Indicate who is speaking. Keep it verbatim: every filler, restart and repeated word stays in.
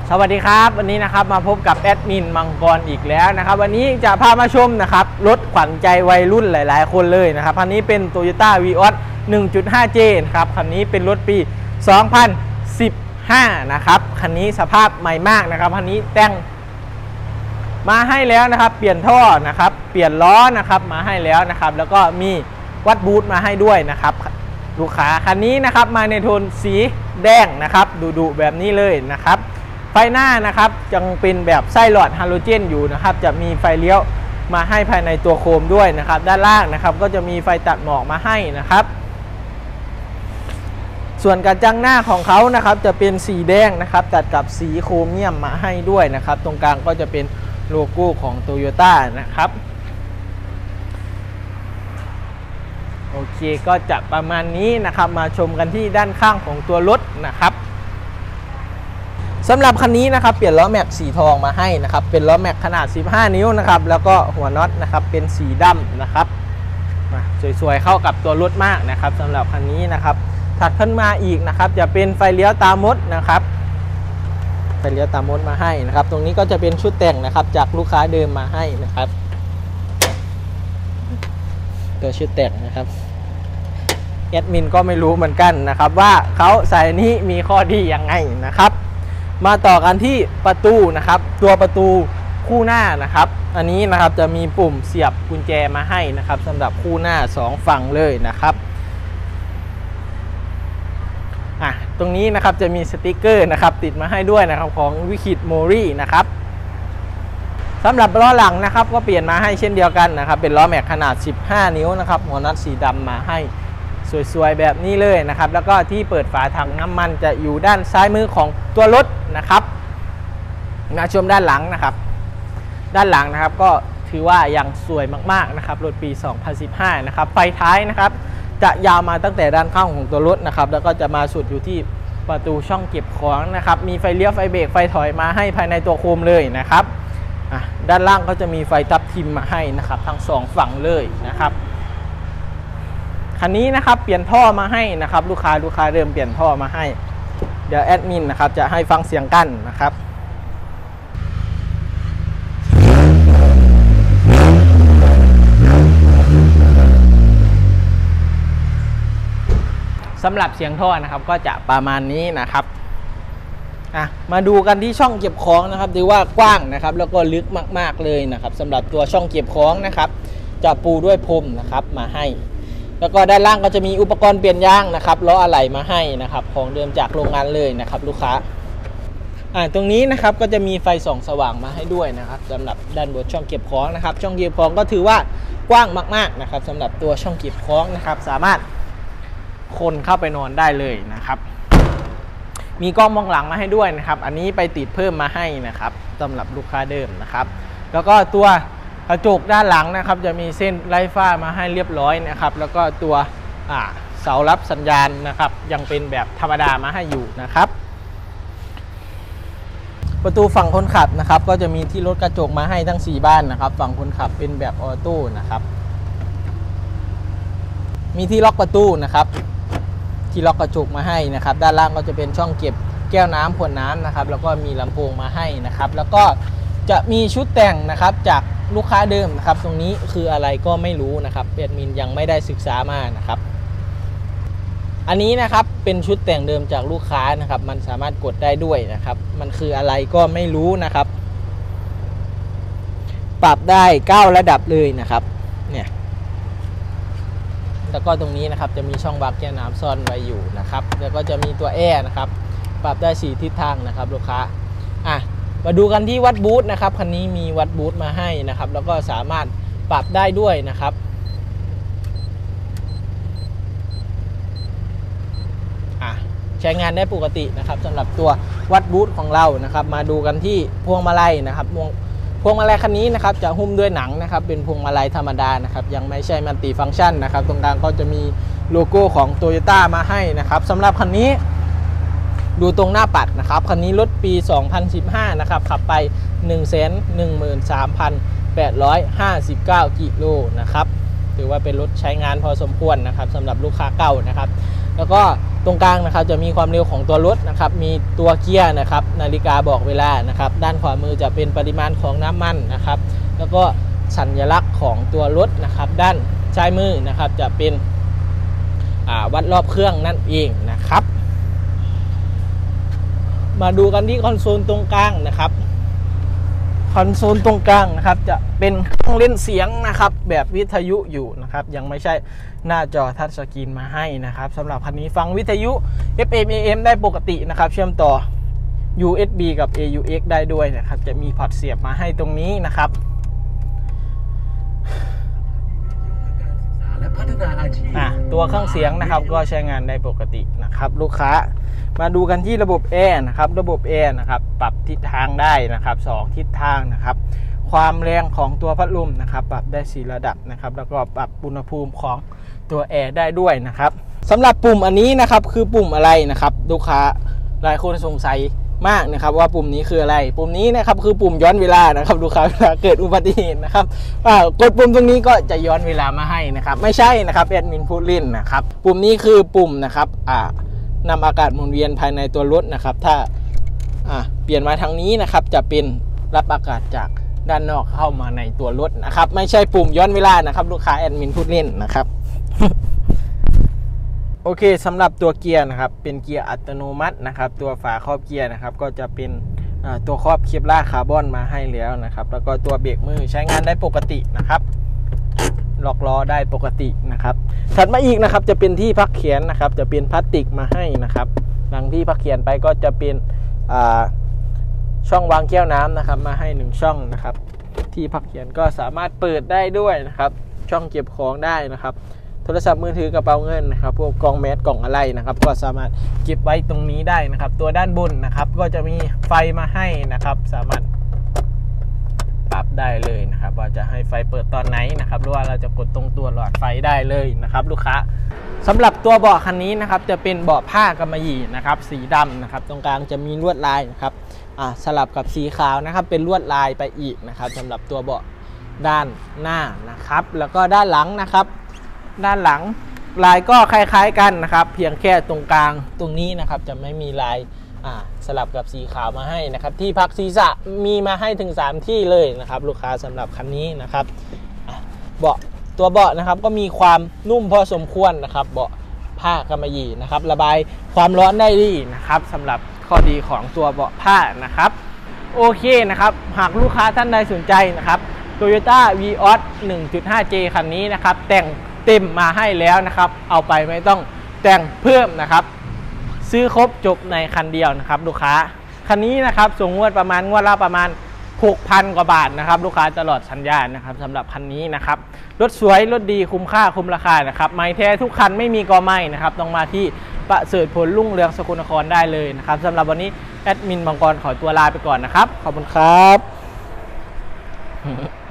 Speaker 1: สวัสดีครับวันนี้นะครับมาพบกับแอดมินมังกรอีกแล้วนะครับวันนี้จะพามาชมนะครับรถขวัญใจวัยรุ่นหลายๆคนเลยนะครับคันนี้เป็น Toyota Vios หนึ่งจุดห้า เจ นะครับคันนี้เป็นรถปี สองพันสิบห้า นะครับคันนี้สภาพใหม่มากนะครับคันนี้แต่งมาให้แล้วนะครับเปลี่ยนท่อนะครับเปลี่ยนล้อนะครับมาให้แล้วนะครับแล้วก็มีวัดบูทมาให้ด้วยนะครับลูกค้าคันนี้นะครับมาในโทนสีแดงนะครับดุๆแบบนี้เลยนะครับไฟหน้านะครับยังเป็นแบบไส้หลอดฮาโลเจนอยู่นะครับจะมีไฟเลี้ยวมาให้ภายในตัวโคมด้วยนะครับด้านล่างนะครับก็จะมีไฟตัดหมอกมาให้นะครับส่วนกระจังหน้าของเขานะครับจะเป็นสีแดงนะครับตัดกับสีโครเมียมมาให้ด้วยนะครับตรงกลางก็จะเป็นโลโก้ของ Toyota นะครับโอเคก็จะประมาณนี้นะครับมาชมกันที่ด้านข้างของตัวรถนะครับสำหรับคันนี้นะครับเปลี่ยนล้อแม็กสีทองมาให้นะครับเป็นล้อแม็กขนาดสิบห้านิ้วนะครับแล้วก็หัวน็อตนะครับเป็นสีดำนะครับสวยๆเข้ากับตัวรถมากนะครับสำหรับคันนี้นะครับถัดขึ้นมาอีกนะครับจะเป็นไฟเลี้ยวตามดนะครับไฟเลี้ยวตามดมาให้นะครับตรงนี้ก็จะเป็นชุดแต่งนะครับจากลูกค้าเดิมมาให้นะครับตัวชุดแต่งนะครับแอดมินก็ไม่รู้เหมือนกันนะครับว่าเขาใส่นี้มีข้อดียังไงนะครับมาต่อกันที่ประตูนะครับตัวประตูคู่หน้านะครับอันนี้นะครับจะมีปุ่มเสียบกุญแจมาให้นะครับสำหรับคู่หน้าสองฝั่งเลยนะครับอ่ะตรงนี้นะครับจะมีสติกเกอร์นะครับติดมาให้ด้วยนะครับของวิคิดโมรี่นะครับสำหรับล้อหลังนะครับก็เปลี่ยนมาให้เช่นเดียวกันนะครับเป็นล้อแม็กขนาดสิบห้านิ้วนะครับหัวน็อตสีดำมาให้สวยๆแบบนี้เลยนะครับแล้วก็ที่เปิดฝาถังน้ำมันจะอยู่ด้านซ้ายมือของตัวรถนะครับมาชมด้านหลังนะครับด้านหลังนะครับก็ถือว่ายังสวยมากๆนะครับรถปี สองพันสิบห้า นะครับไฟท้ายนะครับจะยาวมาตั้งแต่ด้านข้างของตัวรถนะครับแล้วก็จะมาสุดอยู่ที่ประตูช่องเก็บของนะครับมีไฟเลี้ยวไฟเบรกไฟถอยมาให้ภายในตัวโคมเลยนะครับด้านล่างก็จะมีไฟทับทิมมาให้นะครับทั้งสองฝั่งเลยนะครับคันนี้นะครับเปลี่ยนท่อมาให้นะครับลูกค้าลูกค้าเริ่มเปลี่ยนท่อมาให้เดี๋ยวแอดมินนะครับจะให้ฟังเสียงกันนะครับสำหรับเสียงท่อนะครับก็จะประมาณนี้นะครับอ่ะมาดูกันที่ช่องเก็บของนะครับถือว่ากว้างนะครับแล้วก็ลึกมากๆเลยนะครับสำหรับตัวช่องเก็บของนะครับจะปูด้วยพรมนะครับมาให้แล้วก็ด้านล่างก็จะมีอุปกรณ์เปลี่ยนยางนะครับล้ออะไหล่มาให้นะครับของเดิมจากโรงงานเลยนะครับลูกค้าอ่าตรงนี้นะครับก็จะมีไฟส่องสว่างมาให้ด้วยนะครับสำหรับด้านบนช่องเก็บของนะครับช่องเก็บของก็ถือว่ากว้างมากๆนะครับสำหรับตัวช่องเก็บของนะครับสามารถคนเข้าไปนอนได้เลยนะครับมีกล้องมองหลังมาให้ด้วยนะครับอันนี้ไปติดเพิ่มมาให้นะครับสำหรับลูกค้าเดิมนะครับแล้วก็ตัวกระจกด้านหลังนะครับจะมีเส้นไร้ฝ้ามาให้เรียบร้อยนะครับแล้วก็ตัวเสารับสัญญาณนะครับยังเป็นแบบธรรมดามาให้อยู่นะครับประตูฝั่งคนขับนะครับก็จะมีที่ลดกระจกมาให้ทั้งสี่บ้านนะครับฝั่งคนขับเป็นแบบออโต้นะครับมีที่ล็อกประตูนะครับที่ล็อกกระจกมาให้นะครับด้านล่างก็จะเป็นช่องเก็บแก้วน้ำขวดน้ำนะครับแล้วก็มีลำโพงมาให้นะครับแล้วก็จะมีชุดแต่งนะครับจากลูกค้าเดิมนะครับตรงนี้คืออะไรก็ไม่รู้นะครับแอดมินยังไม่ได้ศึกษามานะครับอันนี้นะครับเป็นชุดแต่งเดิมจากลูกค้านะครับมันสามารถกดได้ด้วยนะครับมันคืออะไรก็ไม่รู้นะครับปรับได้เก้าระดับเลยนะครับเนี่ยแล้วก็ตรงนี้นะครับจะมีช่องวาล์วแก้วน้ำซ่อนไว้อยู่นะครับแล้วก็จะมีตัวแอร์นะครับปรับได้สี่ทิศทางนะครับลูกค้าอ่ะมาดูกันที่วัดบูทนะครับคันนี้มีวัดบูทมาให้นะครับแล้วก็สามารถปรับได้ด้วยนะครับอ่ะใช้งานได้ปกตินะครับสำหรับตัววัดบูทของเรานะครับมาดูกันที่พวงมาลัยนะครับพวงพวงมาลัยคันนี้นะครับจะหุ้มด้วยหนังนะครับเป็นพวงมาลัยธรรมดานะครับยังไม่ใช่มัลติฟังก์ชันนะครับตรงกลางก็จะมีโลโก้ของ Toyota มาให้นะครับสำหรับคันนี้ดูตรงหน้าปัดนะครับคันนี้รถปี สองพันสิบห้า นะครับขับไป หนึ่งแสนหนึ่งหมื่นสามพันแปดร้อยห้าสิบเก้า กิโลนะครับถือว่าเป็นรถใช้งานพอสมควรนะครับสำหรับลูกค้าเก่านะครับแล้วก็ตรงกลางนะครับจะมีความเร็วของตัวรถนะครับมีตัวเกียร์นะครับนาฬิกาบอกเวลานะครับด้านขวามือจะเป็นปริมาณของน้ำมันนะครับแล้วก็สัญลักษณ์ของตัวรถนะครับด้านซ้ายมือนะครับจะเป็นวัดรอบเครื่องนั่นเองนะครับมาดูกันที่คอนโซลตรงกลางนะครับคอนโซลตรงกลางนะครับจะเป็นเครื่องเล่นเสียงนะครับแบบวิทยุอยู่นะครับยังไม่ใช่หน้าจอทัชสกรีนมาให้นะครับสำหรับคันนี้ฟังวิทยุ เอฟ เอ็ม เอ เอ็ม ได้ปกตินะครับเชื่อมต่อ ยู เอส บี กับ เอ ยู เอ็กซ์ ได้ด้วยนะครับจะมีพอร์ตเสียบมาให้ตรงนี้นะครับตัวเครื่องเสียงนะครับก็ใช้งานได้ปกตินะครับลูกค้ามาดูกันที่ระบบแอร์นะครับระบบแอร์นะครับปรับทิศทางได้นะครับสองทิศทางนะครับความแรงของตัวพัดลมนะครับปรับได้สี่ระดับนะครับแล้วก็ปรับอุณหภูมิของตัวแอร์ได้ด้วยนะครับสำหรับปุ่มอันนี้นะครับคือปุ่มอะไรนะครับลูกค้าหลายคนสงสัยมากนะครับว่าปุ่มนี้คืออะไรปุ่มนี้นะครับคือปุ่มย้อนเวลานะครับลูกค้าเวลาเกิดอุบัติเหตุนะครับกดปุ่มตรงนี้ก็จะย้อนเวลามาให้นะครับไม่ใช่นะครับแอดมินพูดเล่นนะครับปุ่มนี้คือปุ่มนะครับอ่านำอากาศหมุนเวียนภายในตัวรถนะครับถ้าอ่าเปลี่ยนมาทางนี้นะครับจะเป็นรับอากาศจากด้านนอกเข้ามาในตัวรถนะครับไม่ใช่ปุ่มย้อนเวลานะครับลูกค้าแอดมินพูดเล่นนะครับ โอเคสำหรับตัวเกียร์นะครับเป็นเกียร์อัตโนมัตินะครับตัวฝาครอบเกียร์นะครับก็จะเป็นตัวครอบเคปลาร์คาร์บอนมาให้แล้วนะครับแล้วก็ตัวเบรกมือใช้งานได้ปกตินะครับล็อกล้อได้ปกตินะครับถัดมาอีกนะครับจะเป็นที่พักเขียนนะครับจะเป็นพลาสติกมาให้นะครับหลังที่พักเขียนไปก็จะเป็นช่องวางแก้วน้ำนะครับมาให้หนึ่งช่องนะครับที่พักเขียนก็สามารถเปิดได้ด้วยนะครับช่องเก็บของได้นะครับโทรศัพท์มือถือกระเป๋าเงินนะครับพวกกล่องแมสกล่องอะไรนะครับก็สามารถเก็บไว้ตรงนี้ได้นะครับตัวด้านบนนะครับก็จะมีไฟมาให้นะครับสามารถปรับได้เลยนะครับว่าจะให้ไฟเปิดตอนไหนนะครับหรือว่าเราจะกดตรงตัวหลอดไฟได้เลยนะครับลูกค้าสำหรับตัวเบาะคันนี้นะครับจะเป็นเบาะผ้ากำมะหยี่นะครับสีดำนะครับตรงกลางจะมีลวดลายนะครับอ่าสลับกับสีขาวนะครับเป็นลวดลายไปอีกนะครับสำหรับตัวเบาะด้านหน้านะครับแล้วก็ด้านหลังนะครับด้านหลังลายก็คล้ายๆกันนะครับเพียงแค่ตรงกลางตรงนี้นะครับจะไม่มีลายสลับกับสีขาวมาให้นะครับที่พักศีรษะมีมาให้ถึงสามที่เลยนะครับลูกค้าสำหรับคันนี้นะครับเบาะตัวเบาะนะครับก็มีความนุ่มพอสมควรนะครับเบาะผ้ากำมะหยี่นะครับระบายความร้อนได้ดีนะครับสำหรับข้อดีของตัวเบาะผ้านะครับโอเคนะครับหากลูกค้าท่านใดสนใจนะครับ Toyota Vios หนึ่งจุดห้า เจ คันนี้นะครับแต่งเต็มมาให้แล้วนะครับเอาไปไม่ต้องแต่งเพิ่มนะครับซื้อครบจบในคันเดียวนะครับลูกค้าคันนี้นะครับส่งงวดประมาณงวดละประมาณ หกพัน กว่าบาทนะครับลูกค้าตลอดสัญญาณนะครับสำหรับคันนี้นะครับรถสวยรถดีคุ้มค่าคุ้มราคานะครับไม้แท้ทุกคันไม่มีกอไม้นะครับต้องมาที่ประเสริฐผลรุ่งเรืองสกลนครได้เลยนะครับสำหรับวันนี้แอดมินบางกรขอตัวลาไปก่อนนะครับขอบคุณครับ